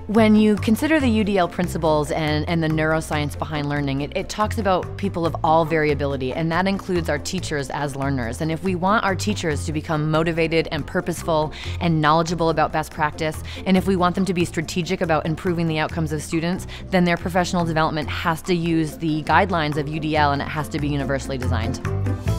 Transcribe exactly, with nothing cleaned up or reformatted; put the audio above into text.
When you consider the U D L principles and, and the neuroscience behind learning, it, it talks about people of all variability, and that includes our teachers as learners. And if we want our teachers to become motivated and purposeful and knowledgeable about best practice, and if we want them to be strategic about improving the outcomes of students, then their professional development has to use the guidelines of U D L and it has to be universally designed.